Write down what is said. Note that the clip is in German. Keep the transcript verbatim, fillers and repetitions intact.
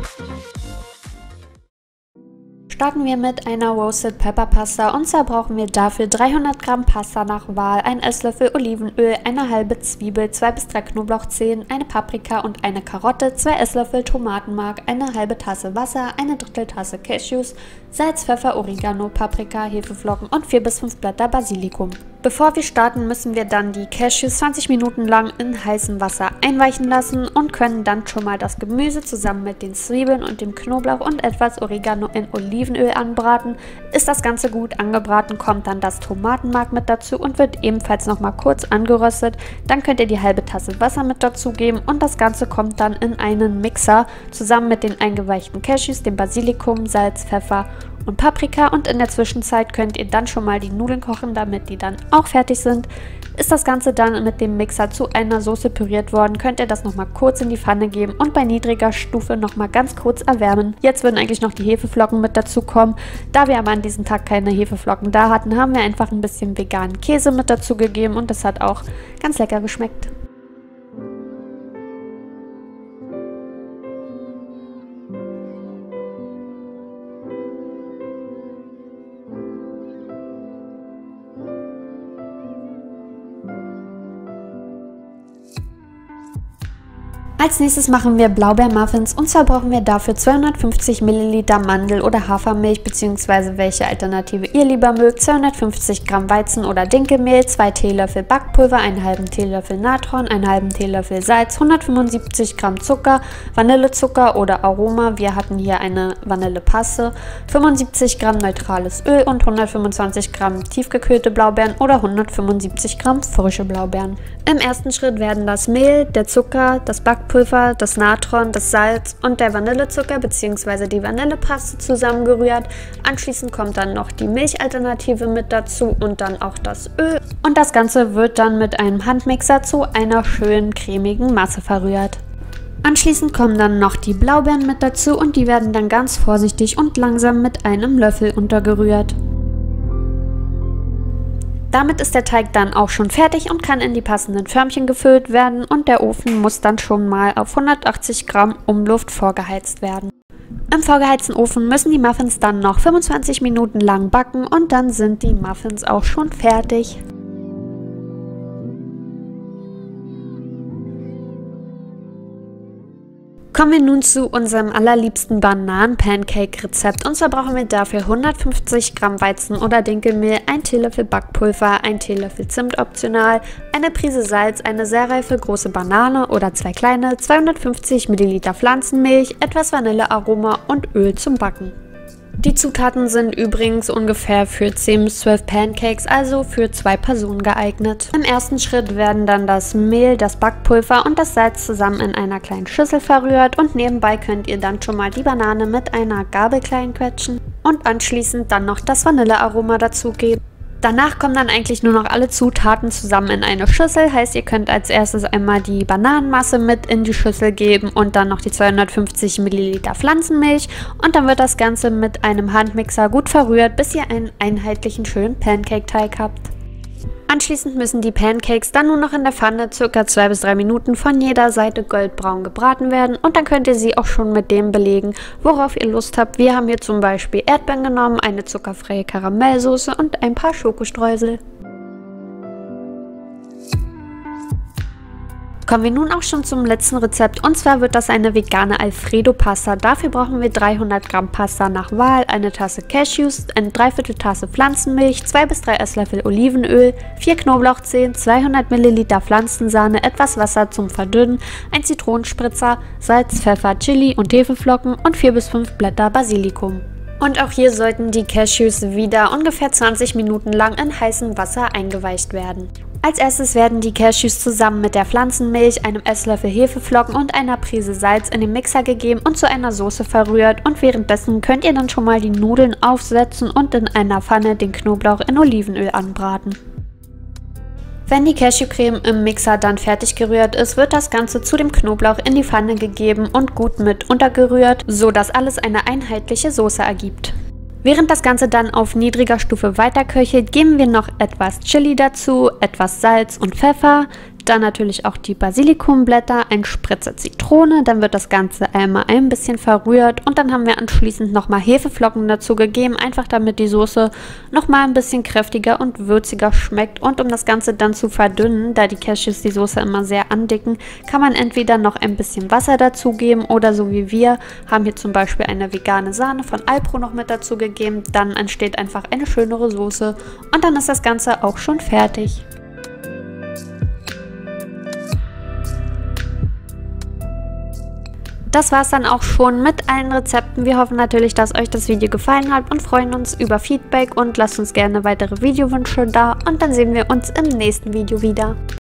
Starten wir mit einer Roasted Pepper Pasta, und zwar brauchen wir dafür dreihundert Gramm Pasta nach Wahl, einen Esslöffel Olivenöl, eine halbe Zwiebel, zwei bis drei Knoblauchzehen, eine Paprika und eine Karotte, zwei Esslöffel Tomatenmark, eine halbe Tasse Wasser, eine Dritteltasse Cashews, Salz, Pfeffer, Oregano, Paprika, Hefeflocken und vier bis fünf Blätter Basilikum. Bevor wir starten, müssen wir dann die Cashews zwanzig Minuten lang in heißem Wasser einweichen lassen und können dann schon mal das Gemüse zusammen mit den Zwiebeln und dem Knoblauch und etwas Oregano in Olivenöl anbraten. Ist das Ganze gut angebraten, kommt dann das Tomatenmark mit dazu und wird ebenfalls noch mal kurz angeröstet. Dann könnt ihr die halbe Tasse Wasser mit dazu geben und das Ganze kommt dann in einen Mixer zusammen mit den eingeweichten Cashews, dem Basilikum, Salz, Pfeffer und Paprika, und in der Zwischenzeit könnt ihr dann schon mal die Nudeln kochen, damit die dann auch fertig sind. Ist das Ganze dann mit dem Mixer zu einer Soße püriert worden, könnt ihr das nochmal kurz in die Pfanne geben und bei niedriger Stufe nochmal ganz kurz erwärmen. Jetzt würden eigentlich noch die Hefeflocken mit dazu kommen. Da wir aber an diesem Tag keine Hefeflocken da hatten, haben wir einfach ein bisschen veganen Käse mit dazu gegeben und das hat auch ganz lecker geschmeckt. Als nächstes machen wir Blaubeermuffins, und zwar brauchen wir dafür zweihundertfünfzig Milliliter Mandel- oder Hafermilch bzw. welche Alternative ihr lieber mögt, zweihundertfünfzig Gramm Weizen- oder Dinkelmehl, zwei Teelöffel Backpulver, einen halben Teelöffel Natron, einen halben Teelöffel Salz, hundertfünfundsiebzig Gramm Zucker, Vanillezucker oder Aroma, wir hatten hier eine Vanillepaste, fünfundsiebzig Gramm neutrales Öl und hundertfünfundzwanzig Gramm tiefgekühlte Blaubeeren oder hundertfünfundsiebzig Gramm frische Blaubeeren. Im ersten Schritt werden das Mehl, der Zucker, das Backpulver, das Natron, das Salz und der Vanillezucker bzw. die Vanillepaste zusammengerührt. Anschließend kommt dann noch die Milchalternative mit dazu und dann auch das Öl. Und das Ganze wird dann mit einem Handmixer zu einer schönen cremigen Masse verrührt. Anschließend kommen dann noch die Blaubeeren mit dazu und die werden dann ganz vorsichtig und langsam mit einem Löffel untergerührt. Damit ist der Teig dann auch schon fertig und kann in die passenden Förmchen gefüllt werden, und der Ofen muss dann schon mal auf hundertachtzig Gramm Umluft vorgeheizt werden. Im vorgeheizten Ofen müssen die Muffins dann noch fünfundzwanzig Minuten lang backen und dann sind die Muffins auch schon fertig. Kommen wir nun zu unserem allerliebsten Bananen-Pancake-Rezept, und zwar brauchen wir dafür hundertfünfzig Gramm Weizen- oder Dinkelmehl, ein Teelöffel Backpulver, ein Teelöffel Zimt optional, eine Prise Salz, eine sehr reife große Banane oder zwei kleine, zweihundertfünfzig Milliliter Pflanzenmilch, etwas Vanillearoma und Öl zum Backen. Die Zutaten sind übrigens ungefähr für zehn bis zwölf Pancakes, also für zwei Personen geeignet. Im ersten Schritt werden dann das Mehl, das Backpulver und das Salz zusammen in einer kleinen Schüssel verrührt, und nebenbei könnt ihr dann schon mal die Banane mit einer Gabel klein quetschen und anschließend dann noch das Vanillearoma dazugeben. Danach kommen dann eigentlich nur noch alle Zutaten zusammen in eine Schüssel, heißt ihr könnt als erstes einmal die Bananenmasse mit in die Schüssel geben und dann noch die zweihundertfünfzig Milliliter Pflanzenmilch, und dann wird das Ganze mit einem Handmixer gut verrührt, bis ihr einen einheitlichen schönen Pancake-Teig habt. Anschließend müssen die Pancakes dann nur noch in der Pfanne ca. zwei bis drei Minuten von jeder Seite goldbraun gebraten werden, und dann könnt ihr sie auch schon mit dem belegen, worauf ihr Lust habt. Wir haben hier zum Beispiel Erdbeeren genommen, eine zuckerfreie Karamellsoße und ein paar Schokostreusel. Kommen wir nun auch schon zum letzten Rezept, und zwar wird das eine vegane Alfredo-Pasta. Dafür brauchen wir dreihundert Gramm Pasta nach Wahl, eine Tasse Cashews, eine Dreiviertel Tasse Pflanzenmilch, zwei bis drei Esslöffel Olivenöl, vier Knoblauchzehen, zweihundert Milliliter Pflanzensahne, etwas Wasser zum Verdünnen, ein Zitronenspritzer, Salz, Pfeffer, Chili und Hefeflocken und vier bis fünf Blätter Basilikum. Und auch hier sollten die Cashews wieder ungefähr zwanzig Minuten lang in heißem Wasser eingeweicht werden. Als erstes werden die Cashews zusammen mit der Pflanzenmilch, einem Esslöffel Hefeflocken und einer Prise Salz in den Mixer gegeben und zu einer Soße verrührt, und währenddessen könnt ihr dann schon mal die Nudeln aufsetzen und in einer Pfanne den Knoblauch in Olivenöl anbraten. Wenn die Cashewcreme im Mixer dann fertig gerührt ist, wird das Ganze zu dem Knoblauch in die Pfanne gegeben und gut mit untergerührt, so dass alles eine einheitliche Soße ergibt. Während das Ganze dann auf niedriger Stufe weiterköchelt, geben wir noch etwas Chili dazu, etwas Salz und Pfeffer, Dann natürlich auch die Basilikumblätter, ein Spritzer Zitrone, dann wird das Ganze einmal ein bisschen verrührt und dann haben wir anschließend nochmal Hefeflocken dazu gegeben, einfach damit die Soße nochmal ein bisschen kräftiger und würziger schmeckt. Und um das Ganze dann zu verdünnen, da die Cashews die Soße immer sehr andicken, kann man entweder noch ein bisschen Wasser dazugeben oder so wie wir, haben hier zum Beispiel eine vegane Sahne von Alpro noch mit dazu gegeben. Dann entsteht einfach eine schönere Soße und dann ist das Ganze auch schon fertig. Das war es dann auch schon mit allen Rezepten. Wir hoffen natürlich, dass euch das Video gefallen hat und freuen uns über Feedback und lasst uns gerne weitere Videowünsche da und dann sehen wir uns im nächsten Video wieder.